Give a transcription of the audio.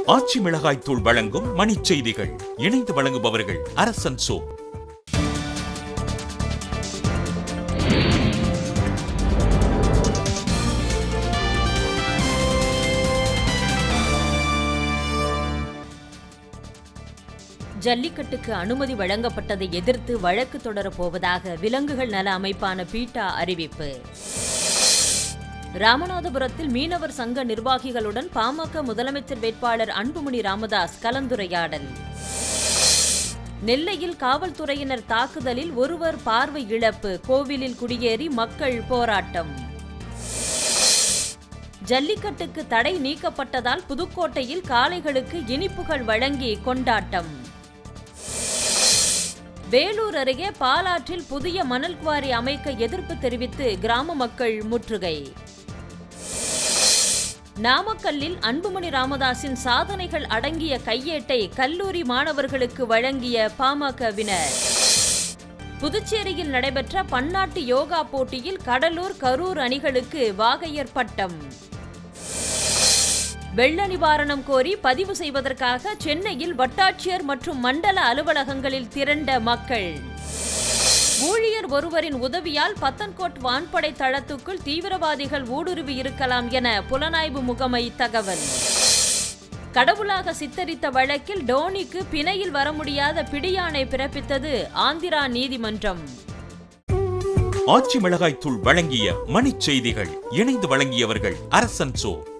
ஆச்சி மிளகாய் தூள் வழங்கும் மணிச் செய்திகள். இணைந்து வழங்குபவர்கள் அரசன் சோ. ஜல்லிக்கட்டுக்கு அனுமதி வழங்கப்பட்டதை எதிர்த்து வழக்கு தொடரப்போவதாக விலங்குகள் நல அமைப்பான பீட்டா அறிவிப்பு. ராமநாதபுரத்தில் மீனவர் சங்க நிர்வாகிகளுடன் பாமக முதலமைச்சர் வேட்பாளர் அன்புமணி ராமதாஸ் கலந்துரையாடல். நெல்லையில் காவல்துறையினர் தாக்குதலில் ஒருவர் பார்வை இழப்பு, கோவிலில் குடியேறி மக்கள் போராட்டம். ஜல்லிக்கட்டுக்கு தடை நீக்கப்பட்டதால் புதுக்கோட்டையில் காளைகளுக்கு இனிப்புகள் வழங்கி கொண்டாட்டம். வேலூர் அருகே பாலாற்றில் புதிய மணல் குவாரி அமைக்க எதிர்ப்பு தெரிவித்து கிராம மக்கள் முற்றுகை. நாமக்கல்லில் அன்புமணி ராமதாஸின் சாதனைகள் அடங்கிய கையேட்டை கல்லூரி மாணவர்களுக்கு வழங்கிய பாமகவினர். புதுச்சேரியில் நடைபெற்ற பன்னாட்டு யோகா போட்டியில் கடலூர், கரூர் அணிகளுக்கு வாகையர் பட்டம். வெள்ள நிவாரணம் கோரி பதிவு செய்வதற்காக சென்னையில் வட்டாட்சியர் மற்றும் மண்டல அலுவலகங்களில் திரண்ட மக்கள். ஊழியர் ஒருவரின் உதவியால் பத்தன்கோட் வான்படை தளத்துக்குள் தீவிரவாதிகள் ஊடுருவி இருக்கலாம் என புலனாய்வு முகமை தகவல். கடவுளாக சித்தரித்த வழக்கில் டோனிக்கு பிணையில் வர முடியாத பிடியாணை பிறப்பித்தது ஆந்திரா நீதிமன்றம். ஆச்சி மிளகாய் தூள் வழங்கிய மணிச் செய்திகள். இணைந்து வழங்கியவர்கள் அரசன் சோ.